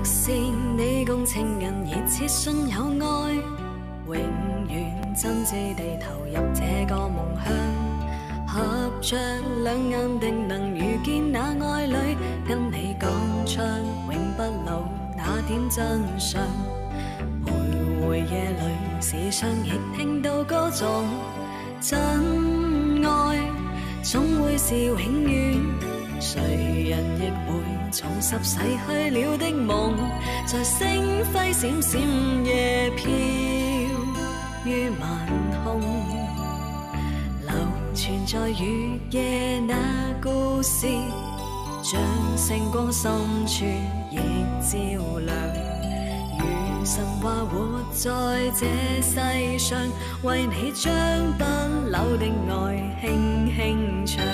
是你共情人熱切信有愛，永遠真摯地投入這個夢鄉，合着兩眼定能遇見那愛侶，跟你講出永不老那點真相。徘徊夜裏，時常亦聽到歌頌，真愛總會是永遠。誰人亦會重拾逝去了的夢，在星輝閃閃夜飄於晚空，流傳在雨夜那故事，像星光深處亦照亮。如神話活在這世上，為你將不朽的愛輕輕唱。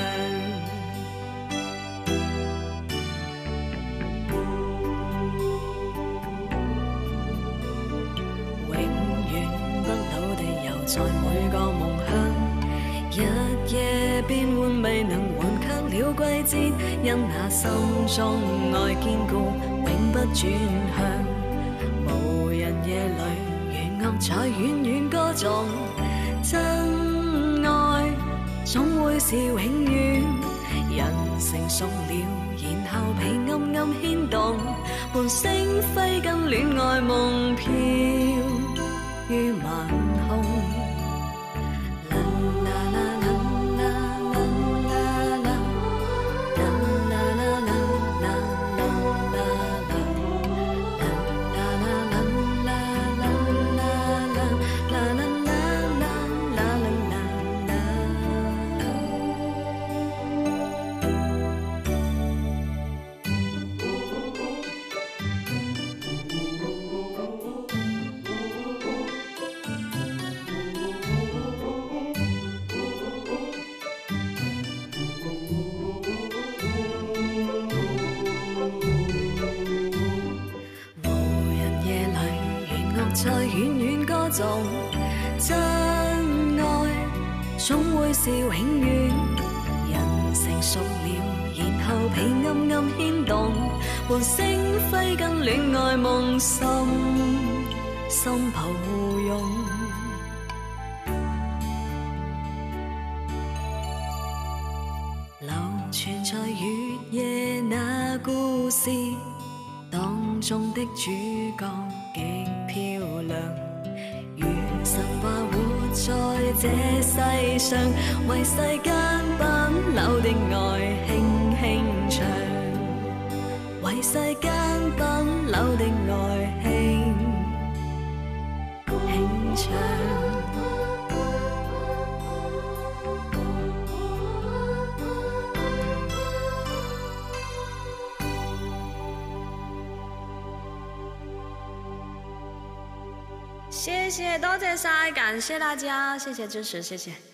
在每個夢鄉，日夜變換未能換卻了季節，因那心中愛堅固，永不轉向。無人夜裏，弦樂在遠遠歌頌，真愛總會是永遠。人成熟了，然後被暗暗牽動，伴星輝跟戀愛夢飄於晚空。在遠遠歌頌，真愛總會是永遠。人成熟了，然後被暗暗牽動，伴星輝跟戀愛夢心抱擁。流傳在月夜那故事當中的主角極漂亮，如神話活在這世上，為世間不朽的愛輕輕唱，為世間不朽的愛輕輕唱。謝謝，多謝晒，感謝大家，謝謝支持，謝謝。